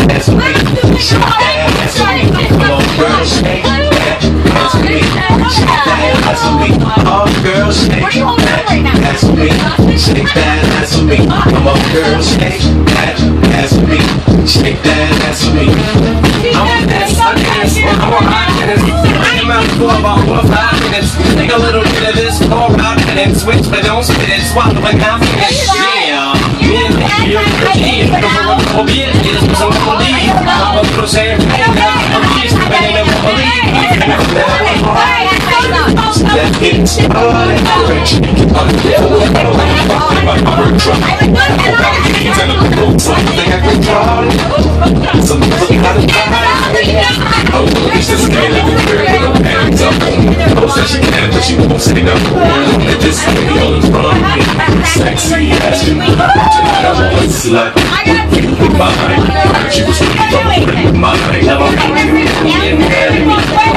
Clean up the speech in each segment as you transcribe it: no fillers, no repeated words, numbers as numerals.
ass for me. Shake that ass for me. Come on, girl, shake that ass for me. Shake that ass for me. Oh, girl, shake that ass for me. Shake that ass for me. Come on, girl, shake that ass for me. Shake that ass for me. I want this, I dance, I want hot minutes. Bring them out for about 4 or 5 minutes. Take a little bit of this, pour out and then switch, but don't spit it. Swallow it, confidence. Yeah, you're pretty. Come on, bien, it's so funny. I'm a cruiser, I'm a beast, I'm a police. That hits all in the rich. I'm she can, but she won't say no. And this lady on the front, sexy ass. Tonight I want to slut. With mine, she was with mine. Now I'm getting mad at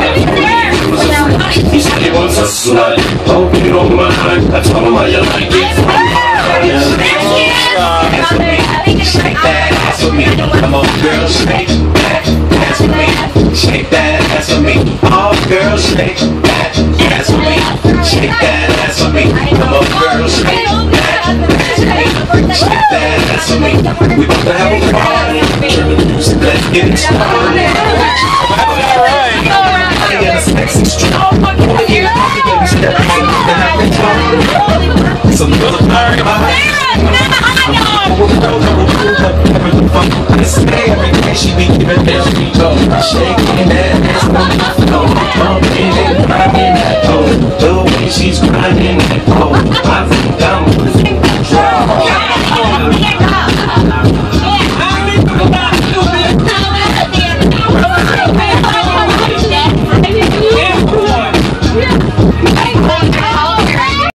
me. He said he wants a slut. Hope you don't mind. I told him how you like it. Shake that ass for me. Come on, girl, shake that ass for me. Shake that ass for me. Oh, girl, shake that ass for me. Shake that ass for me. Come on, girl, shake that ass for me. Shake that ass for me. We about to have a party. Turn the music, let's get it started. I got a sexy strong. Some little bird every day she be giving this we go. Shaking that ass on my floor. Bumping and grinding that toe. The way she's grinding that pole, I think I'm losing control.